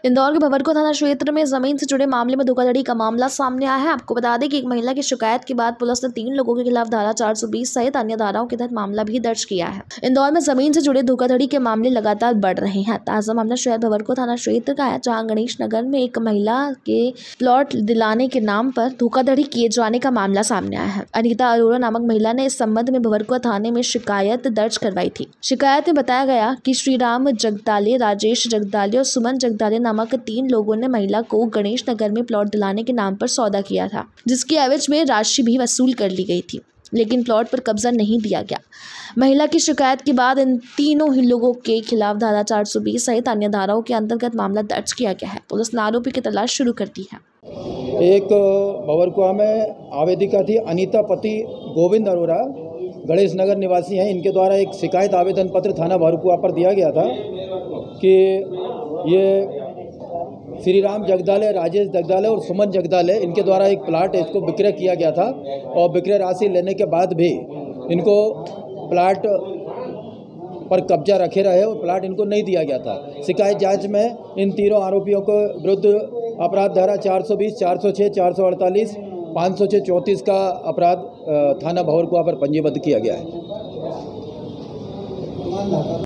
इंदौर के भंवरकुआ थाना क्षेत्र में जमीन से जुड़े मामले में धोखाधड़ी का मामला सामने आया है। आपको बता दें कि एक महिला की शिकायत के बाद पुलिस ने 3 लोगों के खिलाफ धारा 420 सहित अन्य धाराओं के तहत मामला भी दर्ज किया है। इंदौर में जमीन से जुड़े धोखाधड़ी के मामले लगातार बढ़ रहे हैं। ताजा मामला शहर भंवरकुआ थाना क्षेत्र का है, जहाँ गणेश नगर में एक महिला के प्लॉट दिलाने के नाम पर धोखाधड़ी किए जाने का मामला सामने आया है। अनीता अरोड़ा नामक महिला ने इस संबंध में भंवरकुआ थाने में शिकायत दर्ज करवाई थी। शिकायत में बताया गया कि श्रीराम जगदाले, राजेश जगदाले और सुमन जगदाले नामक 3 लोगों ने महिला को गणेश नगर में प्लॉट दिलाने के नाम पर सौदा किया था, जिसकी एवज में राशि भी वसूल कर ली गई थी, लेकिन प्लॉट पर कब्जा नहीं दिया गया। महिला की शिकायत के बाद इन तीनों ही लोगों के खिलाफ धारा 420 सहित अन्य धाराओं के अंतर्गत मामला दर्ज किया गया है। पुलिस ने आरोपी की तलाश शुरू कर दी है। एक भंवरकुआ में आवेदिका थी अनीता, पति गोविंद अरोड़ा, गणेश नगर निवासी हैं। इनके द्वारा एक शिकायत आवेदन पत्र थाना भंवरकुआ पर दिया गया था कि ये श्रीराम जगदाले, राजेश जगदाले और सुमन जगदाले, इनके द्वारा एक प्लाट है, इसको विक्रय किया गया था और विक्रय राशि लेने के बाद भी इनको प्लाट पर कब्जा रखे रहे और प्लाट इनको नहीं दिया गया था। शिकायत जांच में इन तीनों आरोपियों को विरुद्ध अपराध धारा 420, 406, 448, 506, 34 का अपराध थाना भंवरकुआ पर पंजीबद्ध किया गया है।